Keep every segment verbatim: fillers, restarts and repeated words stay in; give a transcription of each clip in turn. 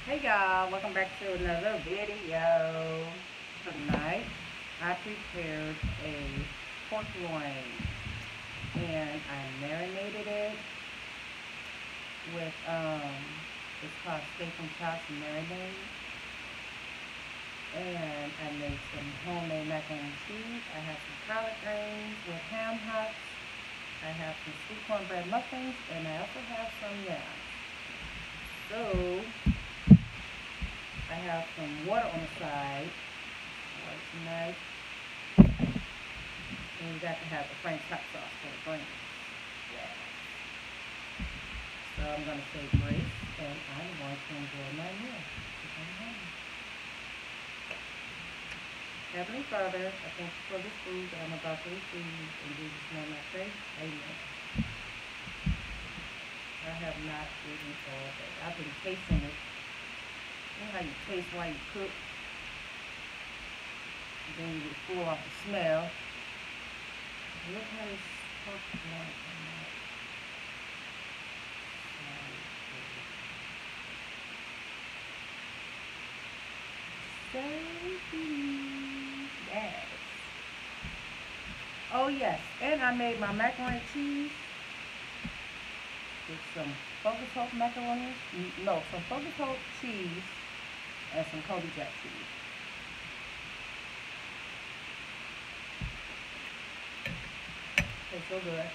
Hey y'all, welcome back to another video. Tonight I prepared a pork loin and I marinated it with um it's called steak and chops marinade, and I made some homemade macaroni and cheese. I have some collard greens with ham hocks. I have some sweet cornbread muffins, and I also have some yams. So I have some water on the side. Water's nice. And you got to have the French hot sauce for the greens. Yeah. So I'm going to say grace, and I'm going to enjoy my meal. Heavenly Father, I thank you for this food that I'm about to receive. In Jesus' name I pray. Amen. I have not eaten all day. I've been tasting it. You know how you taste while you cook? Then you get full off the smell. Look how this pork loin came out. So good. Yes. Oh yes, and I made my macaroni and cheese with some focus hope macaroni. No, some focus hope cheese and some Kobe Jack cheese. Tastes so good.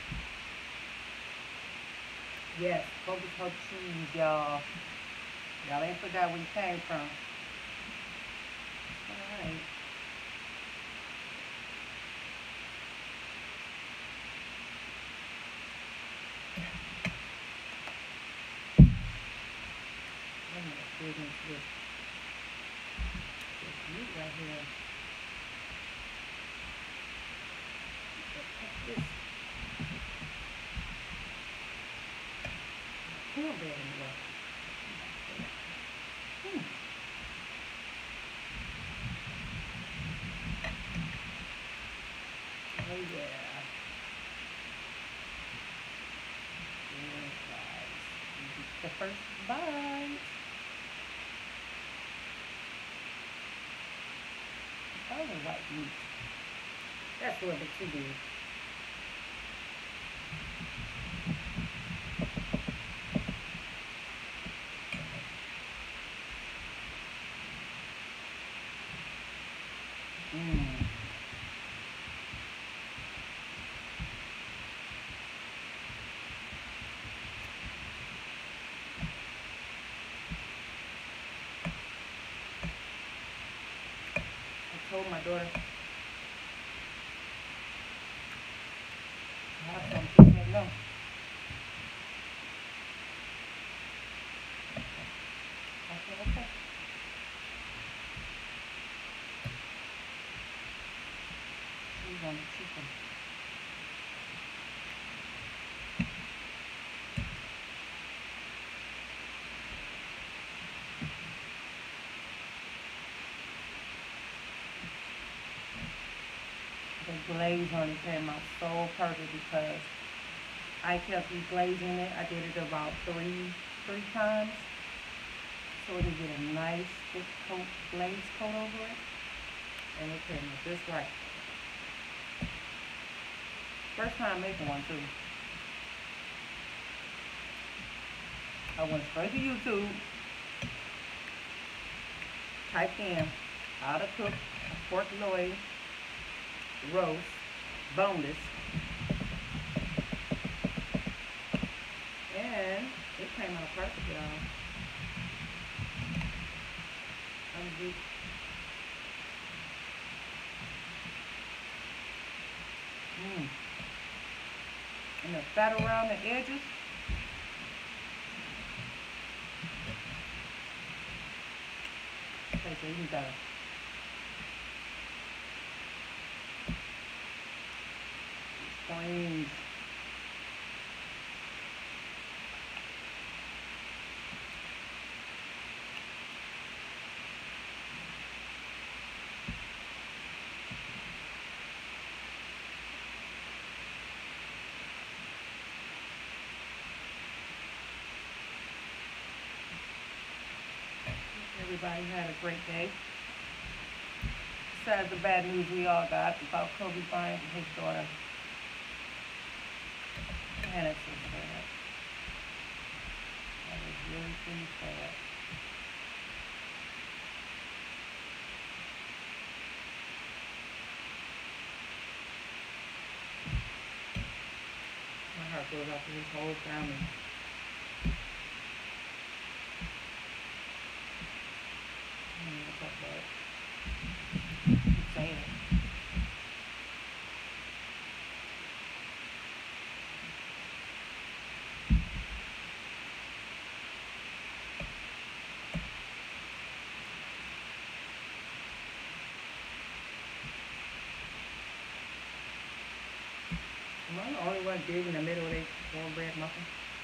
Yes, focus hope cheese, y'all. Y'all ain't forgot where you came from. Alright. I'm gonna dig into this, this meat right here. This cornbread in the way. Hmm. Oh yeah. Yes, guys. The first bite. Oh, the white meat. That's a little bit too big. Mmm. I told my daughter I have some. She said no. I said okay. She's on the chicken. The glaze on it came out so perfect because I kept reglazing it. I did it about three three times so it can get a nice thick coat, glaze coat over it. And it came out just right. First time making one too. I went straight to YouTube, typed in how to cook a pork loin roast, boneless, and it came out perfect, y'all. I'm deep. Mmm. And the fat around the edges. Tastes even better. Greens. everybody had a great day. Besides the bad news we all got about Kobe Bryant and his daughter. And it's so sad. That is really, really sad. My heart goes out to his whole family. I don't know about that. I'm saying it. Am I the only one big in the middle of their cornbread muffin?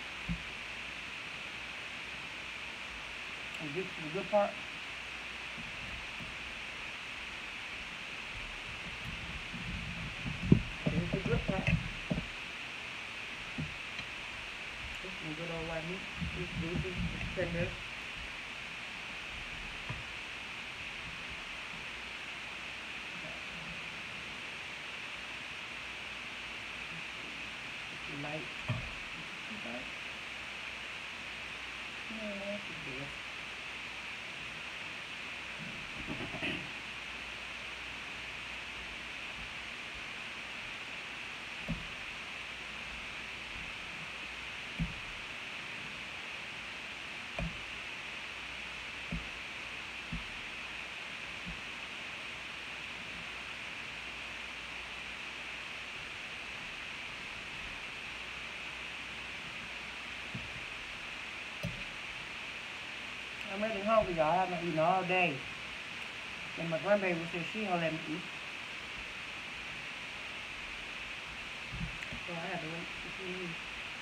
And get to the good part. Here's the good part. This some good old white meat. It's juicy, it's tender. It's light. Okay. Yeah, that's good. I'm really hungry, y'all. I haven't eaten all day. And my grandbaby said she ain't gonna let me eat. So I had to wait till she leaves.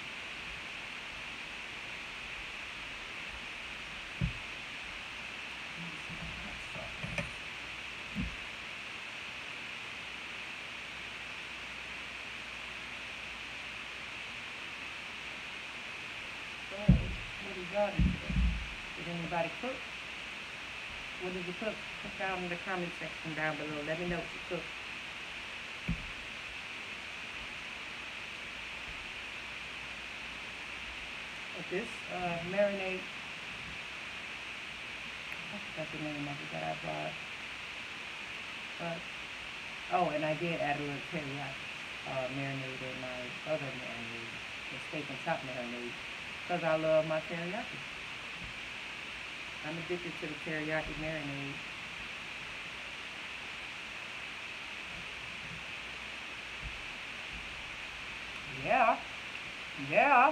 So, what did y'all do today? Did anybody cook? What did you cook? Put down in the comment section down below. Let me know what you cooked. But this uh, marinade, I forgot the name of it that I bought. But, oh, and I did add a little teriyaki uh, marinade in my other marinade, the steak and chop marinade, because I love my teriyaki. I'm addicted to the teriyaki marinade. Yeah. Yeah.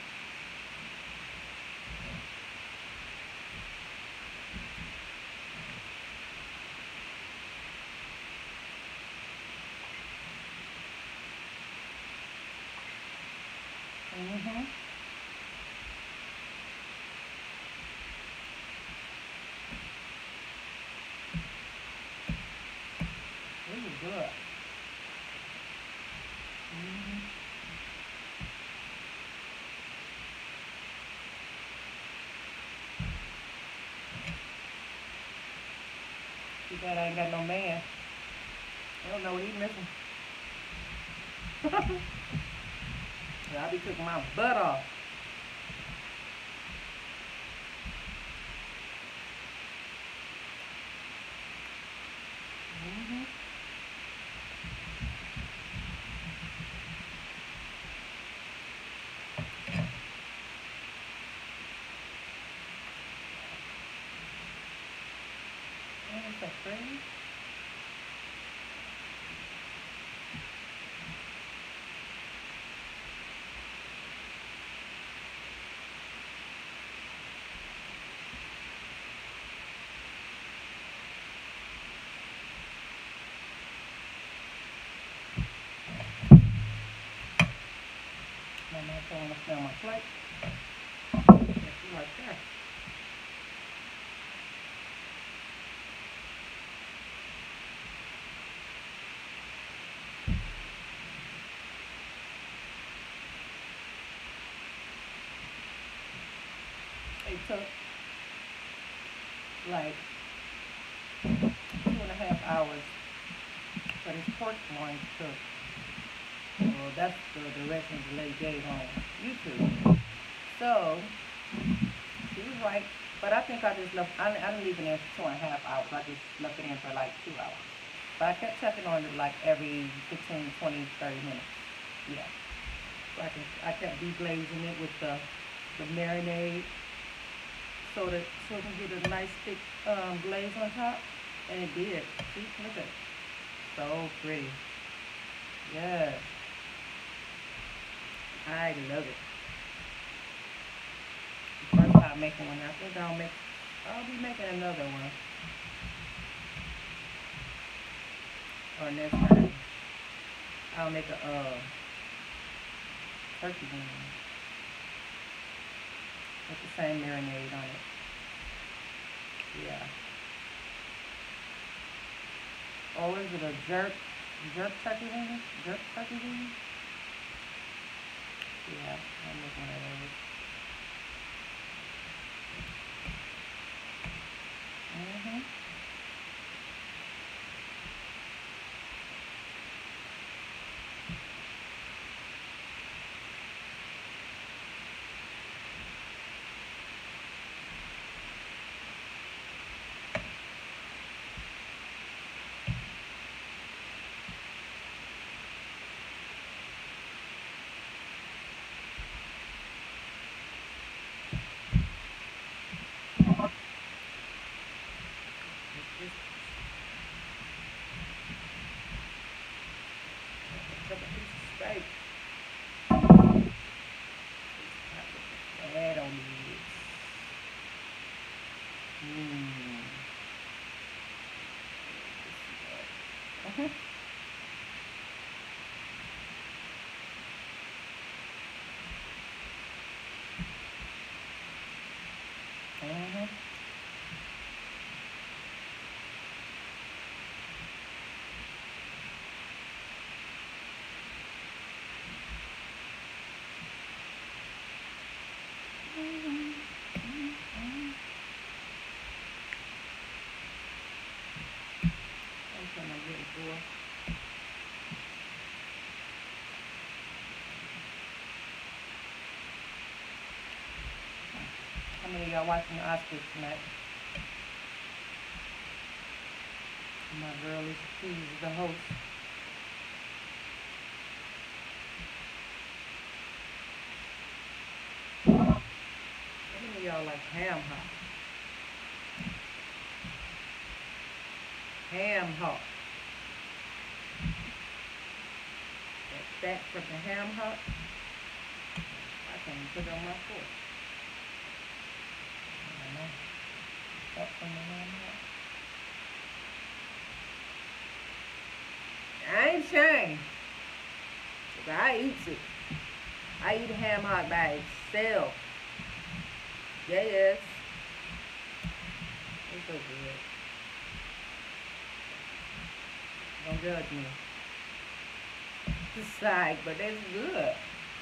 Mm-hmm. This is good. Mm-hmm. Too bad I ain't got no man. I don't know what he's missing. Yeah, I be cooking my butt off. Mm-hmm. Is that pretty? I'm not throwing this down my plate. It's right there. Hey, Tuck. like two and a half hours for this pork loin to cook. Well, that's the directions the lady gave on YouTube. So she was right, but I think I just left. I, I didn't leave it in for two and a half hours. I just left it in for like two hours. But I kept checking on it like every fifteen, twenty, thirty minutes. Yeah. So I can I kept deglazing it with the the marinade so that so it can get a nice thick um, glaze on top, and it did. See, look at it, so pretty. Yes, I love it. First time making one, I think I'll make. I'll be making another one, or next time I'll make a uh, turkey wing with the same marinade on it. Yeah. Or is it a jerk, jerk turkey wing? Jerk turkey wing? Yeah, I'll make one of those. Mm-hmm. Just a couple pieces of steak. Add on these. Mmm. Mm-hmm. Mm-hmm. That's what I'm getting for. How many of y'all watching the Oscars tonight? My girl is she's the host. How many of y'all like ham hock? Ham hock. That fat from the ham hock. I can't even put it on my fork. I don't know. Fat from the ham hock. I ain't ashamed. 'Cause I eat it. I eat ham hock by itself. Yes. It's so good. Don't judge me. It's like, but it's good.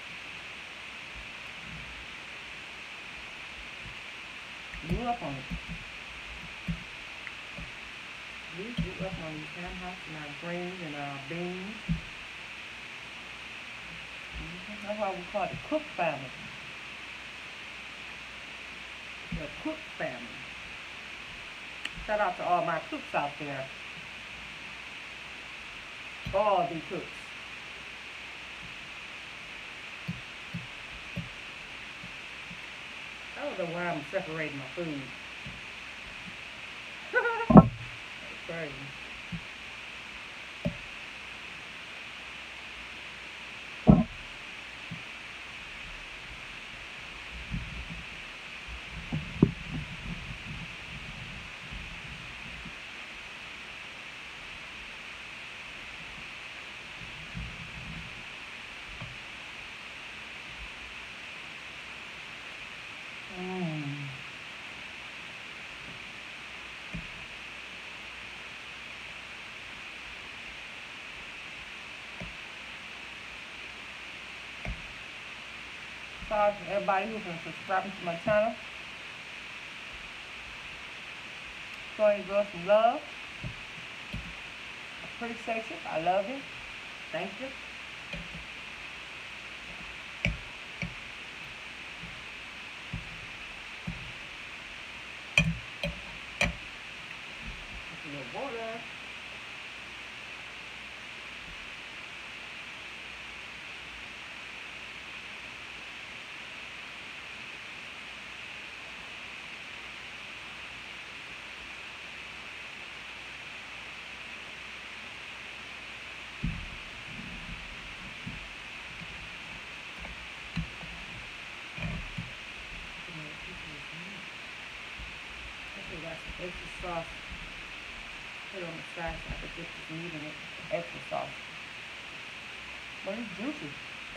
You up on it. We grew up on these ham hocks and our greens and our beans. Mm-hmm. That's why we call it the cook family. The cook family. Shout out to all my cooks out there. All the cooks. I don't know why I'm separating my food. That's crazy. Mm. Sorry for everybody who's been subscribing to my channel. showing your girl some love. Appreciate you. I love you. Thank you. A little water. Got some extra sauce. Put it on the side so I could get this meat in it. Extra sauce. But it's juicy.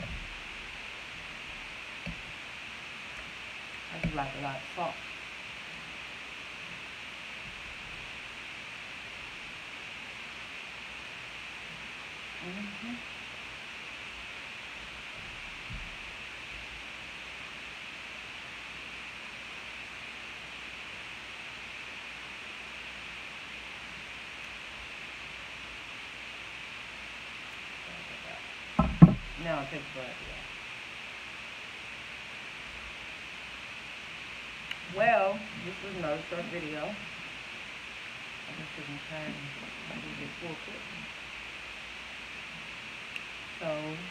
I just like a lot of salt. Mm-hmm. Now I'll take the butter out. Well, this was another short video. I just couldn't turn a little bit full quick. So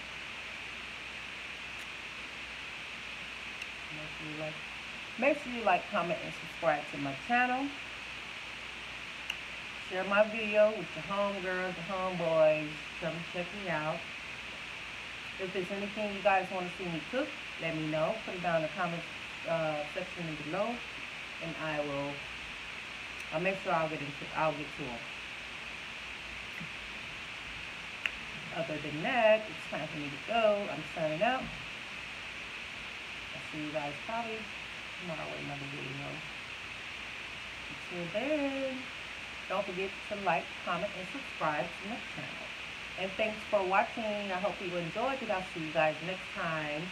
make sure you like make sure you like, comment, and subscribe to my channel. Share my video with your homegirls, your homeboys. Come check me out. If there's anything you guys want to see me cook, let me know. Put it down in the comments uh, section below, and I will. I'll make sure I'll get into. I'll get to them. Other than that, it's time for me to go. I'm signing out. I'll see you guys probably tomorrow with another video. Until then, don't forget to like, comment, and subscribe to my channel. And thanks for watching. I hope you enjoyed it. I'll see you guys next time.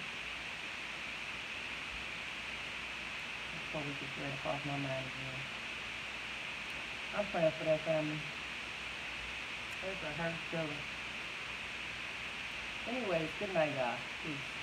Before we get ready off my mind again. I'm praying for that family. There's a hurt feeling. Anyways, good night, y'all. Peace.